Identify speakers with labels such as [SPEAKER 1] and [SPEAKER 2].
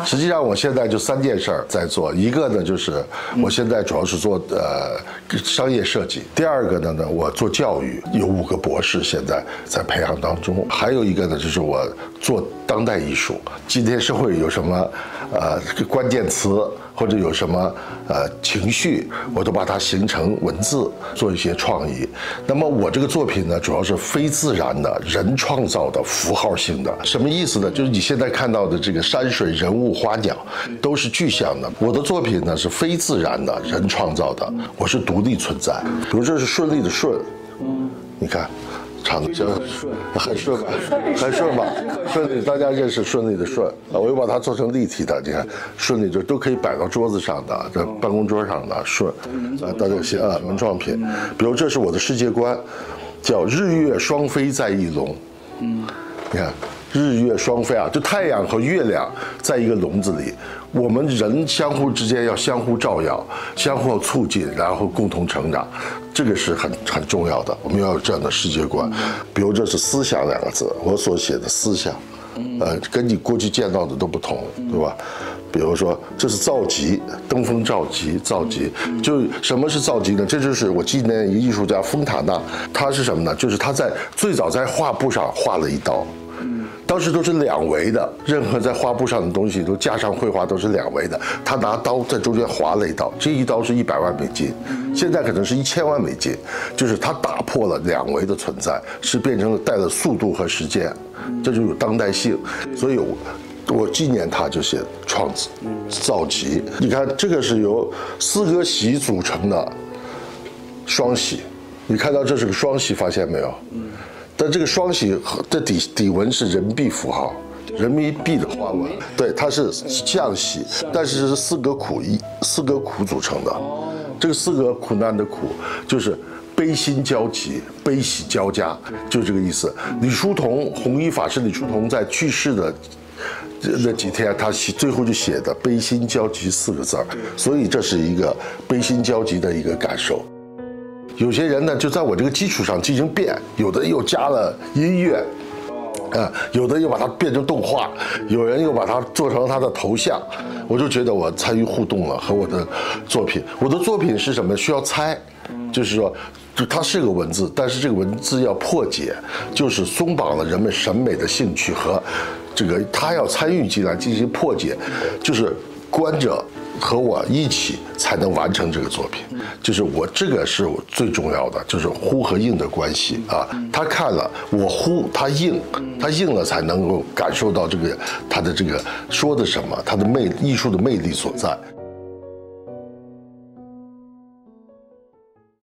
[SPEAKER 1] 实际上我现在就3件事儿在做，一个呢就是我现在主要是做商业设计，第二个呢我做教育，有5个博士现在在培养当中，还有一个呢就是我做当代艺术，今天社会有什么关键词或者有什么情绪，我都把它形成文字，做一些创意。那么我这个作品呢，主要是非自然的、人创造的、符号性的。什么意思呢？就是你现在看到的这个山水、人物、花鸟，都是具象的。我的作品呢是非自然的、人创造的，我是独立存在。比如这是顺利的顺，你看。唱的很顺吧，很顺吧，顺利，大家认识顺利的顺啊，我又把它做成立体的，你看顺利就都可以摆到桌子上的，这办公桌上的顺啊，大家些文创品，比如这是我的世界观，叫日月双飞在一笼，你看日月双飞啊，就太阳和月亮在一个笼子里，我们人相互之间要相互照耀，相互促进，然后共同成长。这个是很重要的，我们要有这样的世界观。比如这是思想2个字，我所写的思想，跟你过去见到的都不同，对吧？比如说这是造极，登峰造极，造极就什么是造极呢？这就是我纪念一个艺术家丰塔纳，他是什么呢？就是他最早在画布上画了一刀。当时都是2维的，任何在画布上的东西都加上绘画都是2维的。他拿刀在中间划了一刀，这一刀是100万美金，现在可能是1000万美金。就是他打破了2维的存在，是变成了带了速度和时间，这就有当代性。所以我纪念他就写造极。你看这个是由4个喜组成的双喜，你看到这是个双喜，发现没有？但这个双喜的底纹是人民币符号，人民币的花纹，对，它是象喜，但是是4个苦组成的。这个4个苦难的苦，就是悲心交集，悲喜交加，就这个意思。李叔同，弘一法师李叔同在去世的那几天，他最后就写的悲心交集4个字儿，所以这是一个悲心交集的一个感受。有些人呢，就在我这个基础上进行变，有的又加了音乐，有的又把它变成动画，有人又把它做成他的头像，我就觉得我参与互动了和我的作品。我的作品是什么？需要猜，就是说，就它是个文字，但是这个文字要破解，就是松绑了人们审美的兴趣和这个他要参与进来进行破解，就是观者和我一起才能完成这个作品，就是这个是我最重要的，就是呼和应的关系啊。他看了我呼，他应了才能够感受到他的这个说的什么，他的艺术的魅力所在。